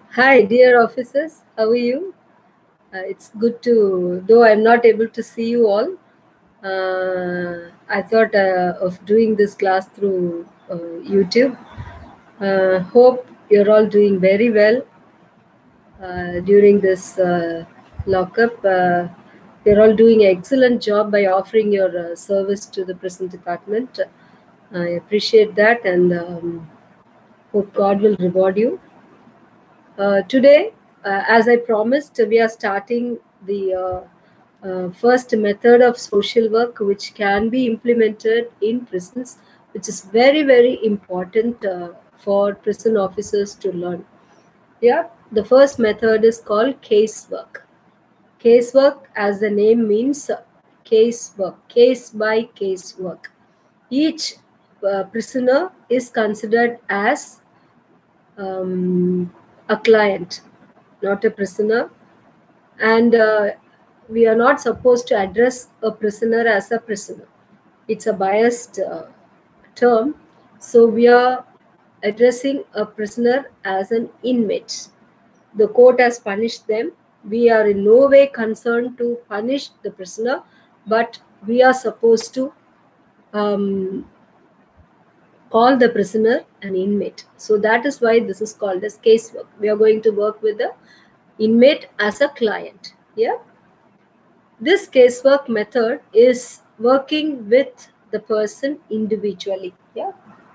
Hi, dear officers. How are you? It's good to, though I'm not able to see you all. I thought of doing this class through YouTube. Hope you're all doing very well during this lockup. You're all doing an excellent job by offering your service to the prison department. I appreciate that and hope God will reward you. Today, as I promised, we are starting the first method of social work which can be implemented in prisons, which is very, very important for prison officers to learn. Yeah, the first method is called casework. Casework, as the name means, casework, case by case work. Each prisoner is considered as a client, not a prisoner. And we are not supposed to address a prisoner as a prisoner. It's a biased term. So we are addressing a prisoner as an inmate. The court has punished them. We are in no way concerned to punish the prisoner, but we are supposed to um, call the prisoner an inmate. So that is why this is called as casework. We are going to work with the inmate as a client. Yeah. This casework method is working with the person individually. Yeah.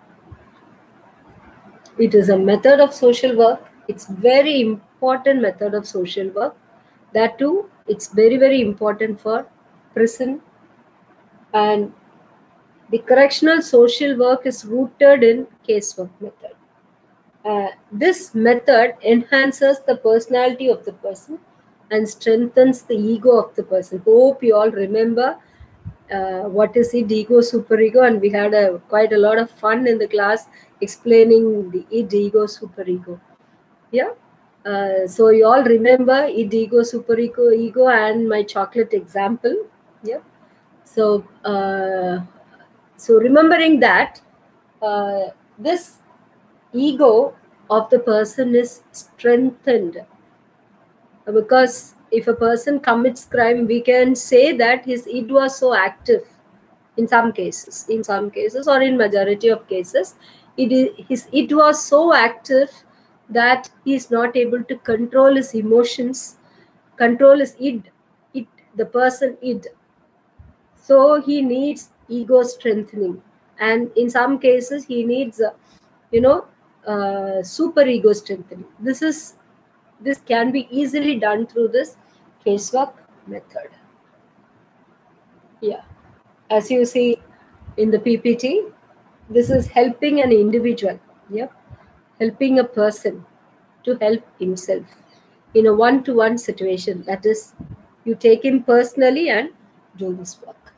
It is a method of social work. It's very important method of social work. That too, it's very, very important for prison, and the correctional social work is rooted in casework method. This method enhances the personality of the person and strengthens the ego of the person. Hope you all remember what is id, ego, superego, and we had quite a lot of fun in the class explaining the id, ego, superego. Yeah. So you all remember id, ego, superego, ego, and my chocolate example. Yeah. So remembering that this ego of the person is strengthened, because if a person commits crime, we can say that his id was so active. In some cases or in majority of cases, his id was so active that he is not able to control his emotions, control his id, the person id. So he needs ego strengthening, and in some cases he needs you know super ego strengthening. This can be easily done through this casework method. Yeah, as you see in the PPT, this is helping an individual. Yeah, helping a person to help himself in a one-to-one situation. That is, you take him personally and do this work.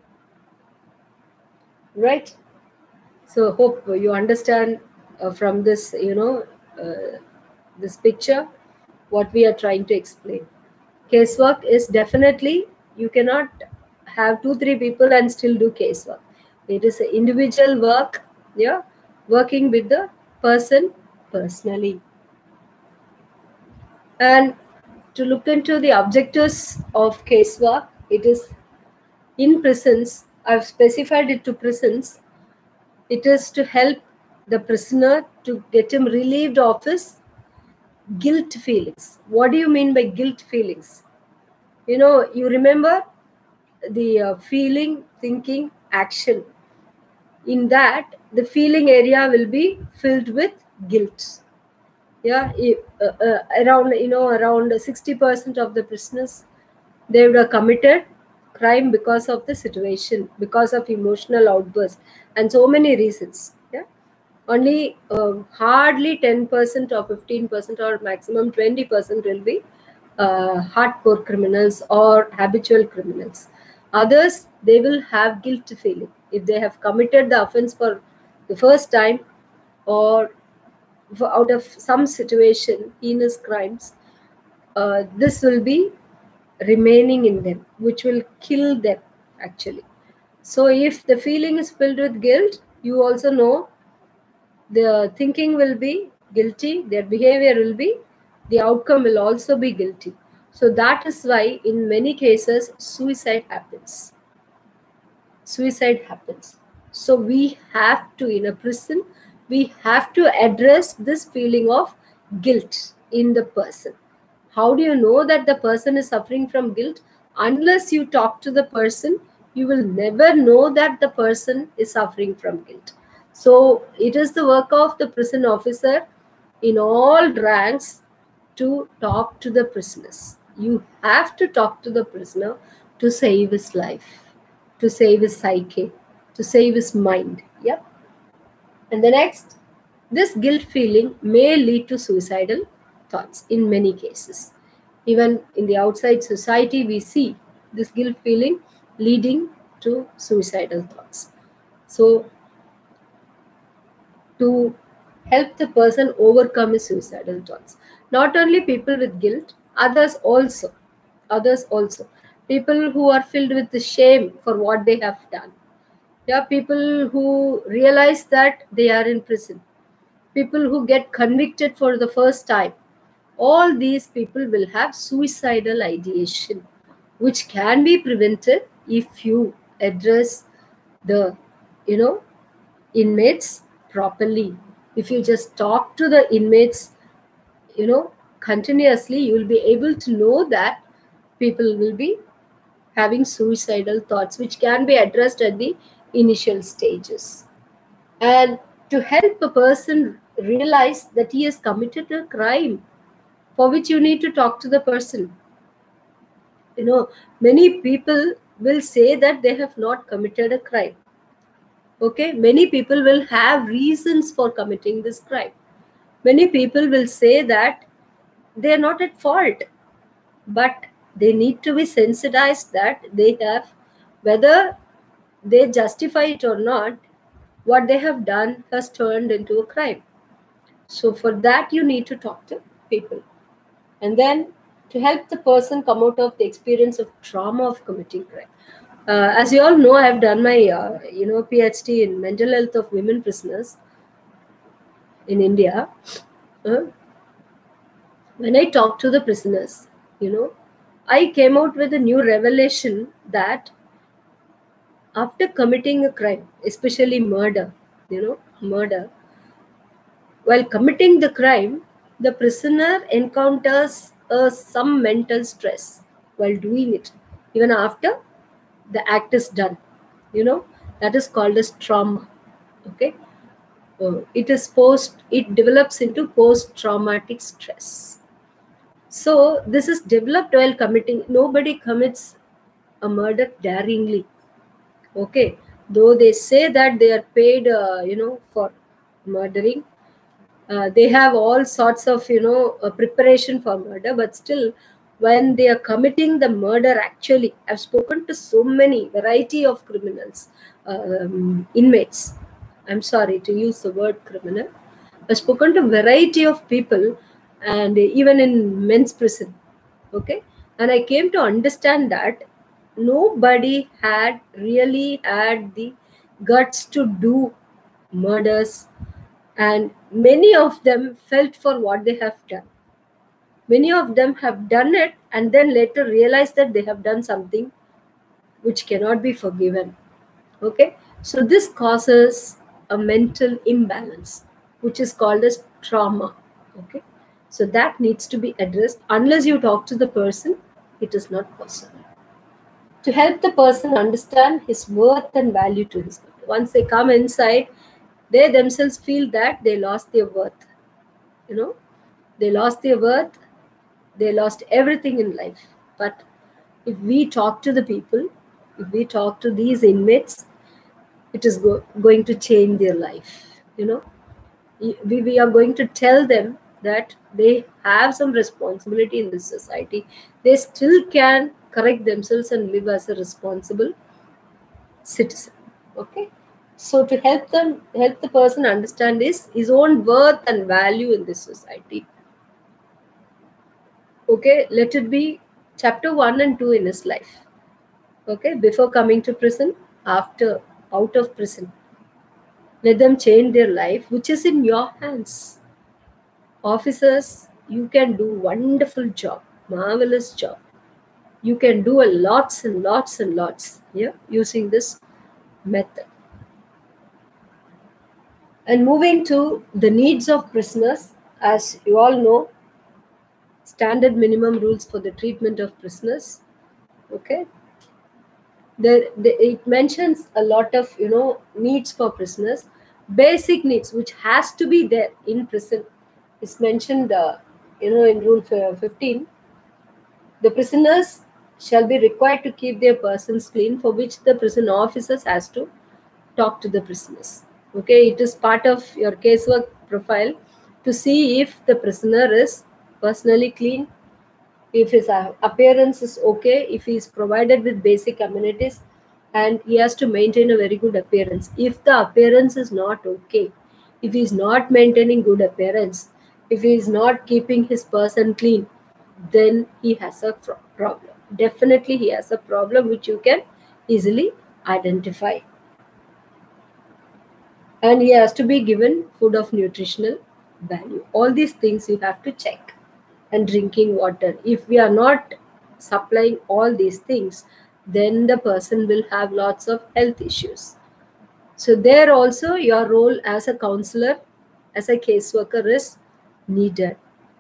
Right? So hope you understand from this, this picture, what we are trying to explain. Casework is definitely, you cannot have 2-3 people and still do casework. It is an individual work, yeah, working with the person personally. And to look into the objectives of casework, it is in prisons. I've specified it to prisons. It is to help the prisoner to get him relieved of his guilt feelings. What do you mean by guilt feelings? You remember the feeling, thinking, action. In that, the feeling area will be filled with guilt. Yeah, around 60% of the prisoners, they would have committed crime because of the situation, because of emotional outburst, and so many reasons. Yeah, only hardly 10% or 15% or maximum 20% will be hardcore criminals or habitual criminals. Others, they will have guilt feeling if they have committed the offense for the first time, or out of some situation, heinous crimes. This will be remaining in them, which will kill them actually. So if the feeling is filled with guilt, you also know the thinking will be guilty, their behavior will be the outcome will also be guilty. So that is why in many cases suicide happens. Suicide happens. So we have to, in a prison, we have to address this feeling of guilt in the person. How do you know that the person is suffering from guilt? Unless you talk to the person, you will never know that the person is suffering from guilt. So it is the work of the prison officer in all ranks to talk to the prisoners. You have to talk to the prisoner to save his life, to save his psyche, to save his mind. Yeah. And the next, this guilt feeling may lead to suicidal thoughts in many cases. Even in the outside society, we see this guilt feeling leading to suicidal thoughts. So, to help the person overcome his suicidal thoughts, not only people with guilt, others also, people who are filled with the shame for what they have done. Yeah, people who realize that they are in prison, people who get convicted for the first time, all these people will have suicidal ideation, which can be prevented if you address the, you know, inmates properly. If you just talk to the inmates, continuously, you will be able to know that people will be having suicidal thoughts, which can be addressed at the initial stages. And to help a person realize that he has committed a crime, for which you need to talk to the person. Many people will say that they have not committed a crime. Okay, many people will have reasons for committing this crime. Many people will say that they are not at fault, but they need to be sensitized that they have, whether they justify it or not, what they have done has turned into a crime. So for that, you need to talk to people. And then to help the person come out of the experience of trauma of committing crime. As you all know, I have done my PhD in mental health of women prisoners in India. When I talked to the prisoners, I came out with a new revelation that after committing a crime, especially murder, murder, while committing the crime, the prisoner encounters some mental stress while doing it, even after the act is done. That is called as trauma. Okay, it develops into post-traumatic stress. So this is developed while committing. Nobody commits a murder daringly. Okay, though they say that they are paid, for murdering. They have all sorts of, preparation for murder, but still, when they are committing the murder, actually, I've spoken to so many variety of criminals, inmates. I'm sorry to use the word criminal. I've spoken to variety of people, and even in men's prison. Okay, and I came to understand that nobody had really had the guts to do murders, and many of them felt for what they have done. Many of them have done it and then later realized that they have done something which cannot be forgiven. Okay, so this causes a mental imbalance, which is called as trauma. Okay, so that needs to be addressed. Unless you talk to the person, it is not possible. To help the person understand his worth and value to his body. Once they come inside, they themselves feel that they lost their worth. They lost their worth, they lost everything in life. But if we talk to the people, if we talk to these inmates, it is going to change their life. We are going to tell them that they have some responsibility in this society. They still can correct themselves and live as a responsible citizen. Okay, so to help the person understand his own worth and value in this society. Okay, let it be chapter 1 and 2 in his life. Okay, before coming to prison, after out of prison, let them change their life, which is in your hands. Officers, you can do wonderful job, marvelous job. You can do a lots and lots and lots, yeah, using this method. And moving to the needs of prisoners, as you all know, standard minimum rules for the treatment of prisoners. Okay, it mentions a lot of needs for prisoners. Basic needs which has to be there in prison is mentioned in rule 15. The prisoners shall be required to keep their persons clean, for which the prison officers has to talk to the prisoners. Okay, it is part of your casework profile to see if the prisoner is personally clean, if his appearance is okay, if he is provided with basic amenities, and he has to maintain a very good appearance. If the appearance is not okay, if he is not maintaining good appearance, if he is not keeping his person clean, then he has a problem. Definitely he has a problem which you can easily identify. And he has to be given food of nutritional value. All these things you have to check. And drinking water. If we are not supplying all these things, then the person will have lots of health issues. So there also your role as a counselor, as a caseworker is needed.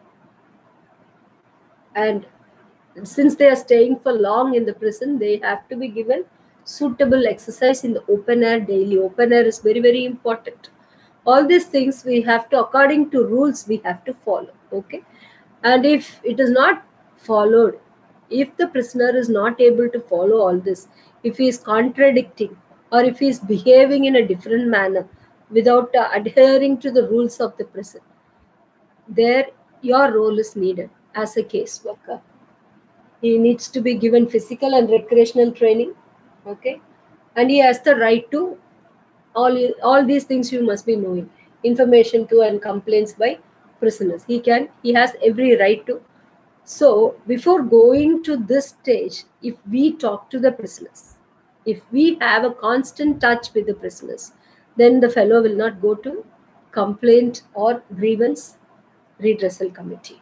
And since they are staying for long in the prison, they have to be given suitable exercise in the open air daily. Open air is very, very important. All these things we have to, according to rules, we have to follow. Okay. And if it is not followed, if the prisoner is not able to follow all this, if he is contradicting or if he is behaving in a different manner without adhering to the rules of the prison, there your role is needed as a caseworker. He needs to be given physical and recreational training. Okay. And he has the right to all these things you must be knowing. Information to and complaints by prisoners. He has every right to. So before going to this stage, if we talk to the prisoners, if we have a constant touch with the prisoners, then the fellow will not go to complaint or grievance redressal committee.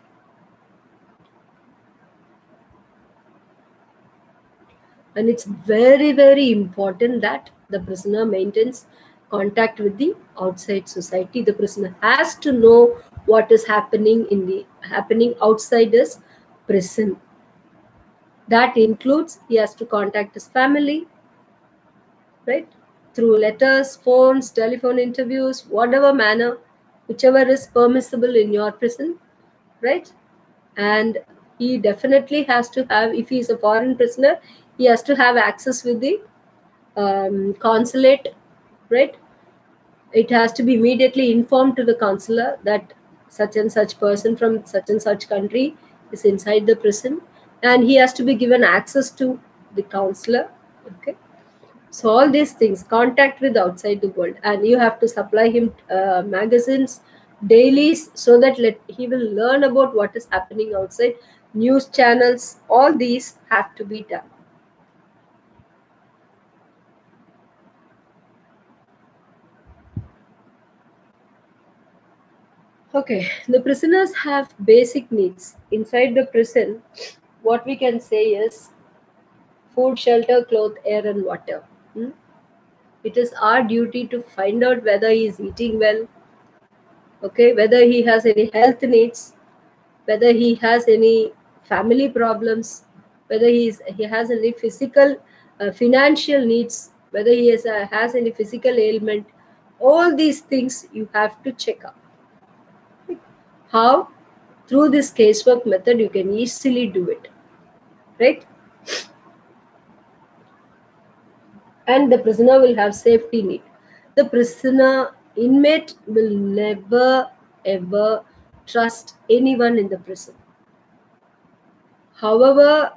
And it's very, very important that the prisoner maintains contact with the outside society. The prisoner has to know what is happening outside his prison. That includes he has to contact his family, right? Through letters, phones, telephone interviews, whatever manner, whichever is permissible in your prison, right? And he definitely has to have, if he is a foreign prisoner, he has to have access with the consulate, right? It has to be immediately informed to the consular that such and such person from such and such country is inside the prison, and he has to be given access to the counselor. Okay. So all these things, contact with outside the world, and you have to supply him magazines, dailies, so that he will learn about what is happening outside. News channels, all these have to be done. Okay, the prisoners have basic needs. Inside the prison, what we can say is food, shelter, cloth, air, and water. It is our duty to find out whether he is eating well, okay, whether he has any health needs, whether he has any family problems, whether he has any physical, financial needs, whether he has any physical ailment. All these things you have to check out. How? Through this casework method, you can easily do it, right? And the prisoner will have safety need. The prisoner inmate will never ever trust anyone in the prison. However,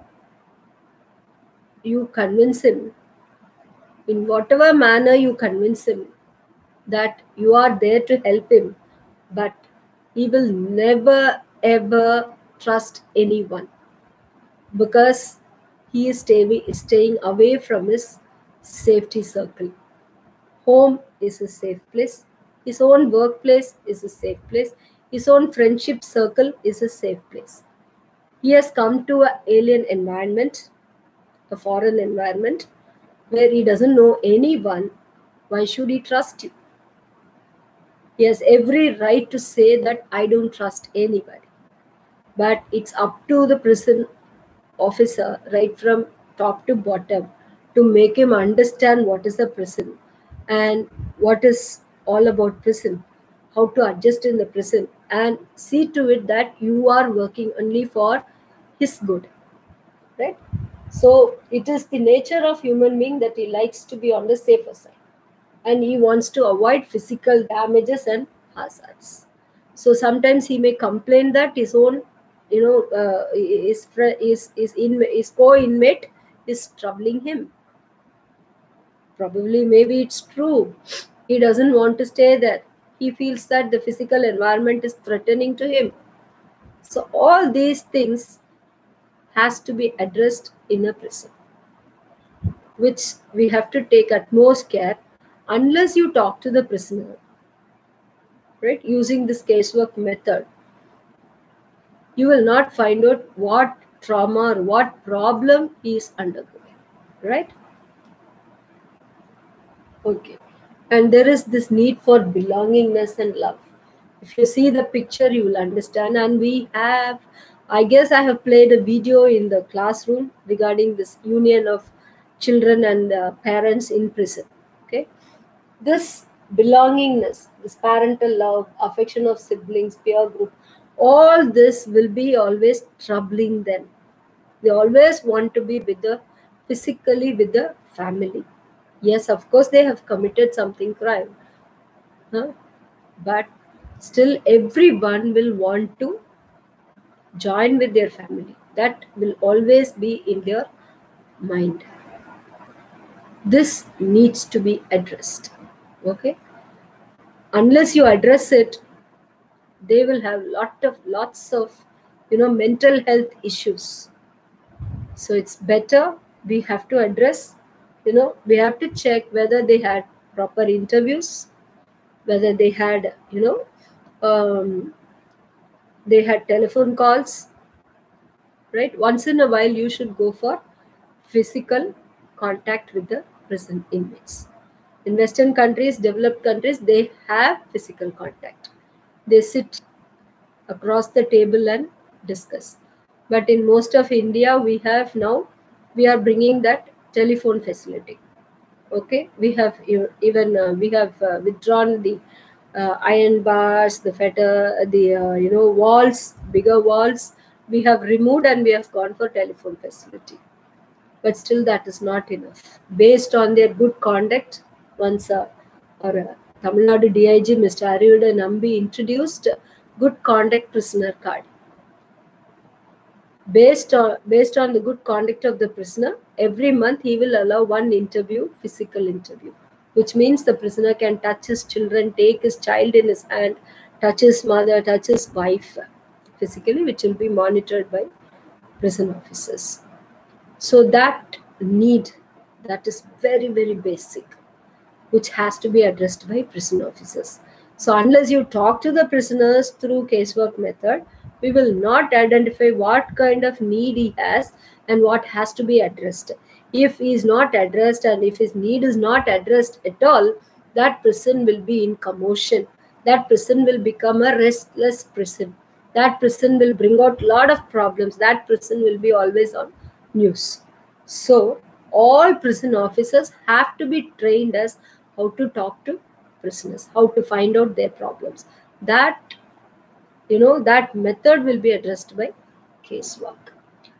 you convince him, in whatever manner you convince him that you are there to help him, but he will never ever trust anyone because he is staying away from his safety circle. Home is a safe place. His own workplace is a safe place. His own friendship circle is a safe place. He has come to an alien environment, a foreign environment, where he doesn't know anyone. Why should he trust you? He has every right to say that I don't trust anybody. But it's up to the prison officer, right from top to bottom, to make him understand what is a prison and what is all about prison, how to adjust in the prison, and see to it that you are working only for his good, right? So it is the nature of human being that he likes to be on the safer side, and he wants to avoid physical damages and hazards. So sometimes he may complain that his own, his co-inmate is troubling him. Probably, maybe it's true. He doesn't want to stay there. He feels that the physical environment is threatening to him. So all these things has to be addressed in a prison, which we have to take utmost care. Unless you talk to the prisoner, right, using this casework method, you will not find out what trauma or what problem he is undergoing, right? Okay. And there is this need for belongingness and love. If you see the picture, you will understand. And we have, I guess I have played a video in the classroom regarding this union of children and parents in prison. Okay. This belongingness, this parental love, affection of siblings, peer group, all this will be always troubling them. They always want to be with the physically with the family. Yes, of course, they have committed something crime, huh? But still everyone will want to join with their family. That will always be in their mind. This needs to be addressed. Okay. Unless you address it, they will have lots of mental health issues. So it's better we have to address, we have to check whether they had proper interviews, whether they had they had telephone calls, right? Once in a while you should go for physical contact with the prison inmates. In Western countries, developed countries, they have physical contact. They sit across the table and discuss. But in most of India, we are bringing that telephone facility. Okay, we have even we have withdrawn the iron bars, the fetter, the walls, bigger walls. We have removed and we have gone for telephone facility. But still, that is not enough. Based on their good conduct, once our Tamil Nadu DIG Mr. Ariuda Nambi introduced good conduct prisoner card. Based on the good conduct of the prisoner, every month he will allow one interview, physical interview, which means the prisoner can touch his children, take his child in his hand, touch his mother, touch his wife physically, which will be monitored by prison officers. So that need, that is very, very basic, which has to be addressed by prison officers. So unless you talk to the prisoners through casework method, we will not identify what kind of need he has and what has to be addressed. If he is not addressed and if his need is not addressed at all, that prison will be in commotion. That prison will become a restless prison. That prison will bring out a lot of problems. That prison will be always on news. So all prison officers have to be trained as how to talk to prisoners, how to find out their problems. That that method will be addressed by casework.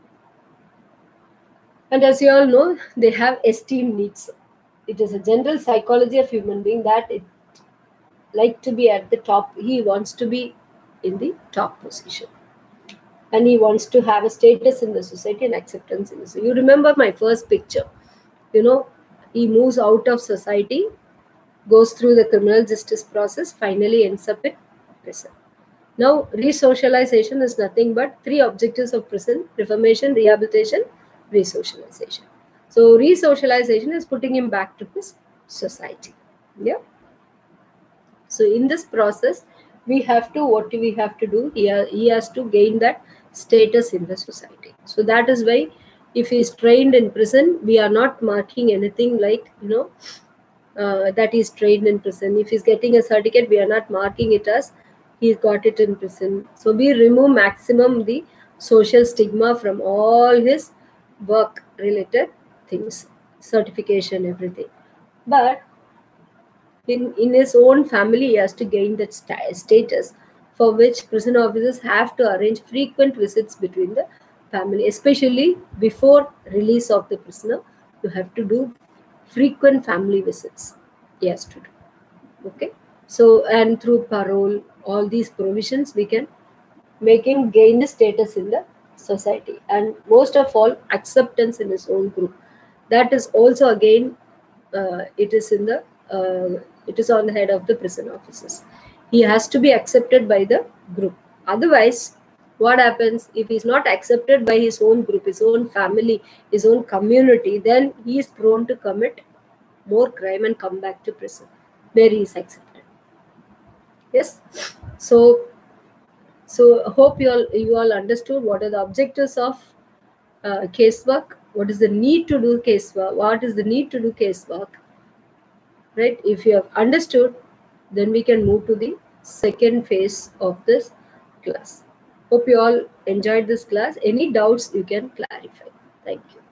And as you all know, they have esteem needs. It is a general psychology of human being that it like to be at the top. He wants to be in the top position, and he wants to have a status in the society and acceptance in the society. You remember my first picture. He moves out of society, goes through the criminal justice process, finally ends up in prison. Now, resocialization is nothing but three objectives of prison: reformation, rehabilitation, resocialization. So, resocialization is putting him back to his society. Yeah. So, in this process, we have to, what we have to do, he has to gain that status in the society. So that is why if he is trained in prison, we are not marking anything like, that he's trained in prison. If he's getting a certificate, we are not marking it as he's got it in prison. So we remove maximum the social stigma from all his work related things, certification, everything. But in his own family, he has to gain that status, for which prison officers have to arrange frequent visits between the family, especially before release of the prisoner. You have to do frequent family visits. He has to do. Okay. So, and through parole, all these provisions, we can make him gain the status in the society, and most of all, acceptance in his own group. That is also again, it is in the it is on the head of the prison officers. He has to be accepted by the group. Otherwise, what happens if he's not accepted by his own group, his own family, his own community? Then he is prone to commit more crime and come back to prison where he is accepted. Yes. So hope you all understood what are the objectives of casework, what is the need to do casework, what is the need to do casework, right? If you have understood, then we can move to the second phase of this class. Hope you all enjoyed this class. Any doubts you can clarify. Thank you.